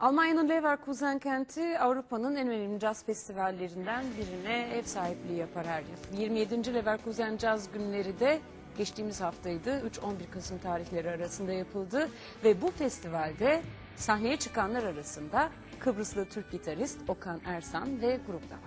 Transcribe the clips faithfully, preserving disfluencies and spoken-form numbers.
Almanya'nın Leverkusen kenti Avrupa'nın en önemli caz festivallerinden birine ev sahipliği yapar her yıl. yirmi yedinci Leverkusen Caz Günleri de geçtiğimiz haftaydı. üç on bir Kasım tarihleri arasında yapıldı ve bu festivalde sahneye çıkanlar arasında Kıbrıslı Türk gitarist Okan Ersan ve grup da vardı.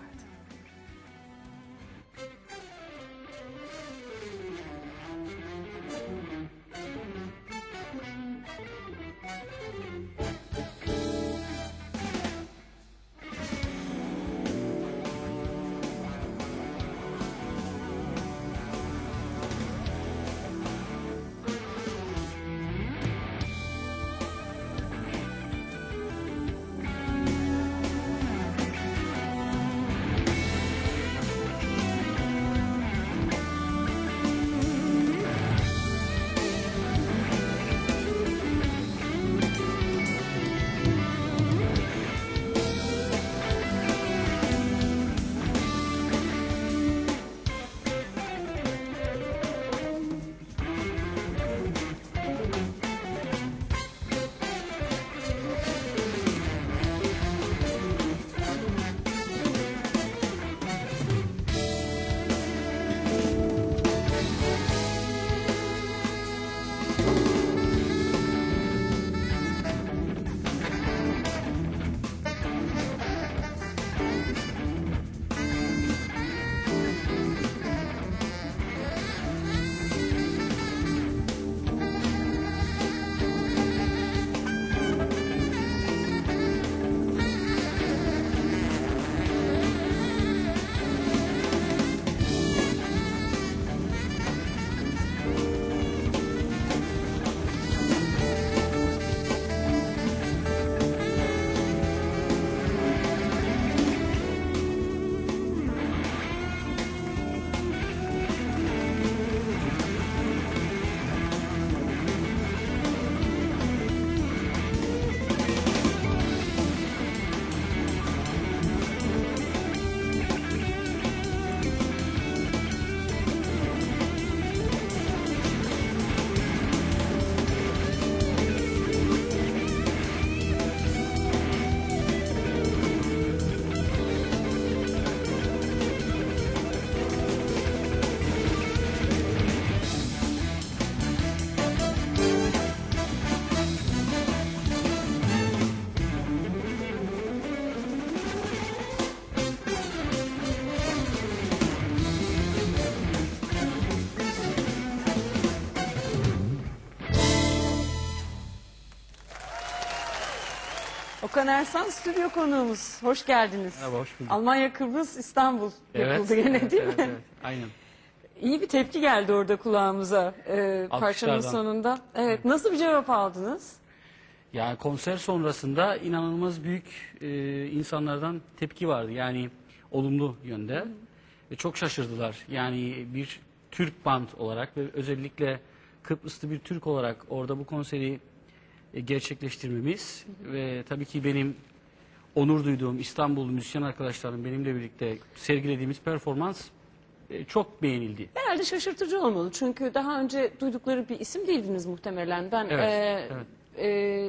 Okan Ersan stüdyo konuğumuz. Hoş geldiniz. Merhaba, hoş bulduk. Almanya, Kıbrıs, İstanbul yapıldı evet, gene evet, değil evet, mi? Evet, aynen. İyi bir tepki geldi orada kulağımıza e, parçanın sonunda. Evet, nasıl bir cevap aldınız? Yani konser sonrasında inanılmaz büyük e, insanlardan tepki vardı. Yani olumlu yönde. Hı. Ve çok şaşırdılar. Yani bir Türk band olarak ve özellikle Kıbrıslı bir Türk olarak orada bu konseri e, gerçekleştirmemiz hı hı. ve tabii ki benim onur duyduğum İstanbullu müzisyen arkadaşlarım benimle birlikte sergilediğimiz performans e, çok beğenildi. Herhalde şaşırtıcı olmalı çünkü daha önce duydukları bir isim değildiniz muhtemelen. Ben evet, e, evet. E,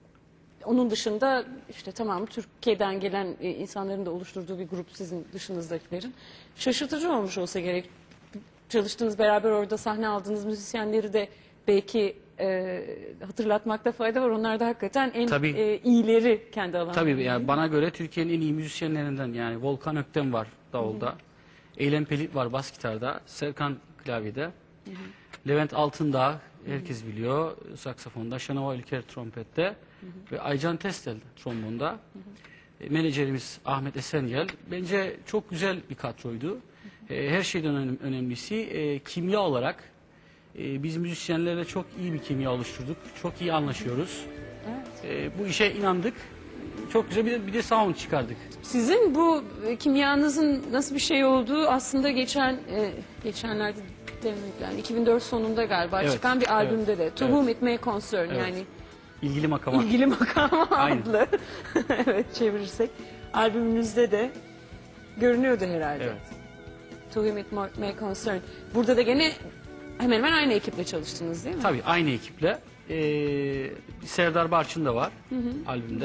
onun dışında işte tamam Türkiye'den gelen e, insanların da oluşturduğu bir grup sizin dışınızdakilerin. Şaşırtıcı olmuş olsa gerek. Çalıştığınız, beraber orada sahne aldığınız müzisyenleri de belki e, hatırlatmakta fayda var. Onlar da hakikaten en e, iyileri kendi alanlarında. Tabii yani bana göre Türkiye'nin en iyi müzisyenlerinden, yani Volkan Öktem var davulda. Hı hı. Eylem Pelit var bas gitarda. Serkan klavyede. Hı hı. Levent Altındağ herkes biliyor saksafonda. Şenova İlker trompette. Hı hı. Ve Aycan Testel trombonda. Hı hı. E, menajerimiz Ahmet Esengel. Bence çok güzel bir kadroydu. Hı hı. E, her şeyden önem, önemlisi e, kimya olarak e, biz müzisyenlerle çok iyi bir kimya oluşturduk. Çok iyi anlaşıyoruz. Evet. E, bu işe inandık. Çok güzel bir de, bir de sound çıkardık. Sizin bu e, kimyanızın nasıl bir şey olduğu aslında geçen e, geçenlerde demek yani iki bin dört sonunda galiba evet, çıkan bir albümde evet, de To evet. Whom It May Concern evet. yani ilgili makama. İlgili makama adlı evet çevirirsek albümünüzde de görünüyordu herhalde. Evet. To Whom It May Concern. Burada da gene hemen hemen aynı ekiple çalıştınız değil mi? Tabii aynı ekiple. Ee, Serdar Barçın da var hı hı. albümde. Hı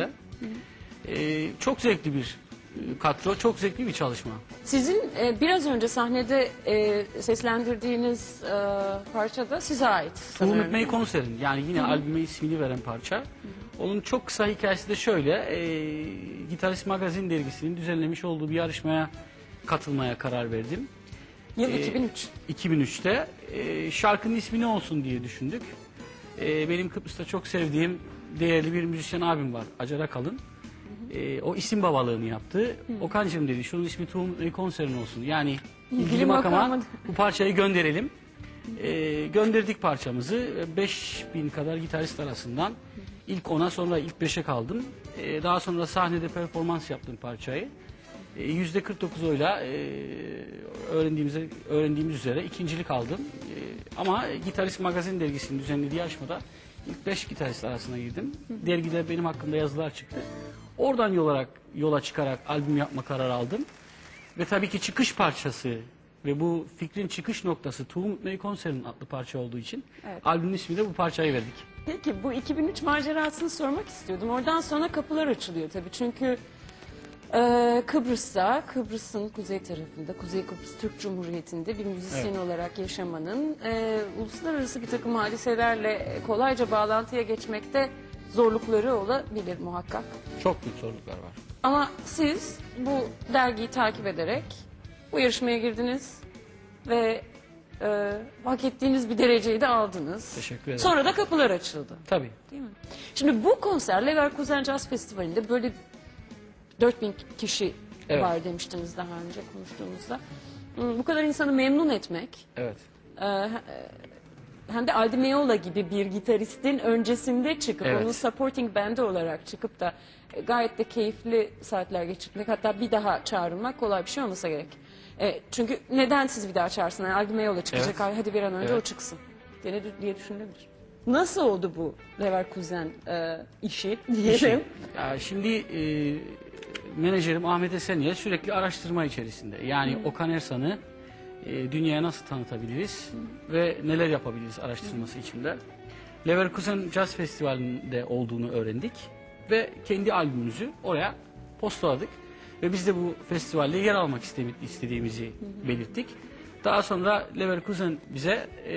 E, çok zevkli bir e, kadro, çok zevkli bir çalışma. Sizin e, biraz önce sahnede e, seslendirdiğiniz e, parça da size ait Tohum sanıyorum. Ekmeği Konserin, yani yine albüme ismini veren parça. Onun çok kısa hikayesi de şöyle, e, Gitarist Magazin dergisinin düzenlemiş olduğu bir yarışmaya katılmaya karar verdim. Yıl E, iki bin üç. iki bin üçte e, şarkının ismi ne olsun diye düşündük. E, benim Kıbrıs'ta çok sevdiğim değerli bir müzisyen abim var, Acar Akalın. E, o isim babalığını yaptı. Okan'cığım dedi, şunun ismi Tohum Ekmeği Konserin olsun. Yani ilgili makama makama- bu parçayı gönderelim. E, gönderdik parçamızı. beş bin kadar gitarist arasından ilk ona, sonra ilk beşe kaldım. E, daha sonra sahnede performans yaptım parçayı. E, yüzde kırk dokuz oyla e, öğrendiğimiz, öğrendiğimiz üzere ikincilik aldım. E, ama Gitarist Magazin dergisinin düzenlediği yarışmada ilk beş gitarist arasına girdim. Dergide benim hakkımda yazılar çıktı. Oradan yola, yola çıkarak albüm yapma kararı aldım. Ve tabii ki çıkış parçası ve bu fikrin çıkış noktası Tohum Ekmeği Konserin adlı parça olduğu için Evet. albümün ismini de bu parçayı verdik. Peki bu iki bin üç macerasını sormak istiyordum. Oradan sonra kapılar açılıyor tabii. Çünkü e, Kıbrıs'ta, Kıbrıs'ın kuzey tarafında, Kuzey Kıbrıs Türk Cumhuriyeti'nde bir müzisyen Evet. olarak yaşamanın e, uluslararası bir takım hadiselerle kolayca bağlantıya geçmekte zorlukları olabilir muhakkak. Çok büyük zorluklar var. Ama siz bu dergiyi takip ederek bu yarışmaya girdiniz ve e, hak ettiğiniz bir dereceyi de aldınız. Teşekkür ederim. Sonra da kapılar açıldı. Tabii. Değil mi? Şimdi bu konser Leverkusen Jazz Festivali'nde böyle dört bin kişi Evet. var demiştiniz daha önce konuştuğumuzda. Hmm, Bu kadar insanı memnun etmek, Evet. e, he- hem de Aldi Meola gibi bir gitaristin öncesinde çıkıp Evet. onun supporting band'i olarak çıkıp da e, gayet de keyifli saatler geçirmek, hatta bir daha çağrılmak kolay bir şey olmasa gerek. E, çünkü neden siz bir daha çağırsın? Yani Aldi Meola çıkacak, Evet. "Ay, hadi bir an önce Evet. o çıksın" diye, diye düşünülebilir. Nasıl oldu bu Leverkusen e, işi diyelim? İşi. Ya şimdi e, menajerim Ahmet Esenyer sürekli araştırma içerisinde. Yani Okan Ersan'ı e, dünyaya nasıl tanıtabiliriz ve neler yapabiliriz araştırması içinde. Leverkusen Jazz Festivali'nde olduğunu öğrendik ve kendi albümümüzü oraya postaladık. Ve biz de bu festivalde yer almak istemi- istediğimizi belirttik. Daha sonra Leverkusen bize e,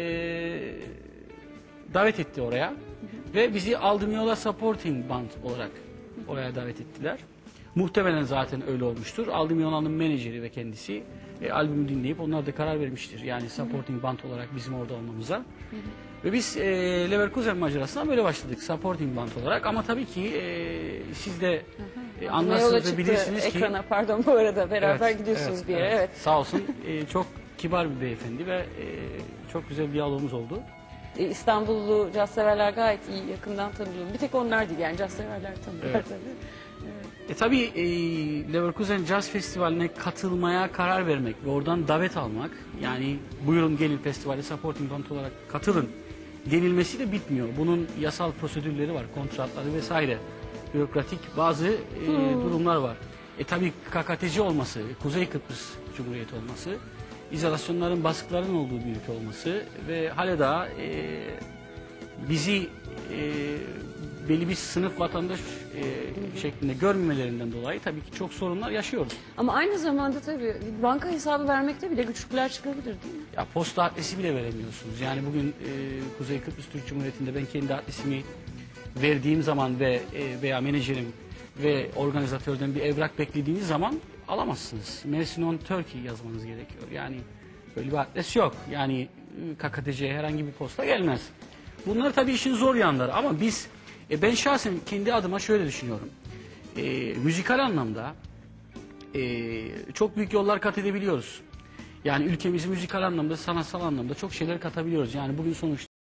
davet etti oraya ve bizi Aldımyola Supporting Band olarak oraya davet ettiler. Muhtemelen zaten öyle olmuştur. Aldımyola'nın menajeri ve kendisi e, albümü dinleyip onlar da karar vermiştir. Yani Supporting Band olarak bizim orada olmamıza. Ve biz e, Leverkusen macerasına böyle başladık, Supporting Band olarak. Ama tabii ki e, siz de e, Meola anlarsınız ve çıktı bilirsiniz ki... ekrana, pardon bu arada beraber Evet, gidiyorsunuz evet, bir yere. evet. Evet. Sağ olsun, e, çok kibar bir beyefendi ve e, çok güzel bir diyalogumuz oldu. E, İstanbullu caz severler gayet iyi yakından tanıyor. Bir tek onlar değil yani, caz severler tanıyorlar Evet. tabii. E tabii e, Leverkusen Jazz Festivali'ne katılmaya karar vermek ve oradan davet almak, yani buyurun gelin festivale supporting band olarak katılın denilmesi de bitmiyor. Bunun yasal prosedürleri var, kontratları vesaire, bürokratik bazı e, durumlar var. E tabii K K T C olması, Kuzey Kıbrıs Cumhuriyeti olması, izolasyonların, baskıların olduğu bir ülke olması ve hala da e, bizi e, belli bir sınıf vatandaş e, şeklinde görmemelerinden dolayı tabii ki çok sorunlar yaşıyoruz. Ama aynı zamanda tabii banka hesabı vermekte bile güçlükler çıkabilir değil mi? Ya posta adresi bile veremiyorsunuz. Yani bugün e, Kuzey Kıbrıs Türk Cumhuriyeti'nde ben kendi adresimi verdiğim zaman ve e, veya menajerim ve organizatörden bir evrak beklediğiniz zaman alamazsınız. Mersin on Turkey yazmanız gerekiyor. Yani böyle bir adres yok. Yani e, K K T C'ye herhangi bir posta gelmez. Bunlar tabii işin zor yanları ama biz, e, ben şahsen kendi adıma şöyle düşünüyorum. E, müzikal anlamda e, çok büyük yollar kat edebiliyoruz. Yani ülkemizi müzikal anlamda, sanatsal anlamda çok şeyler katabiliyoruz. Yani bugün sonuçta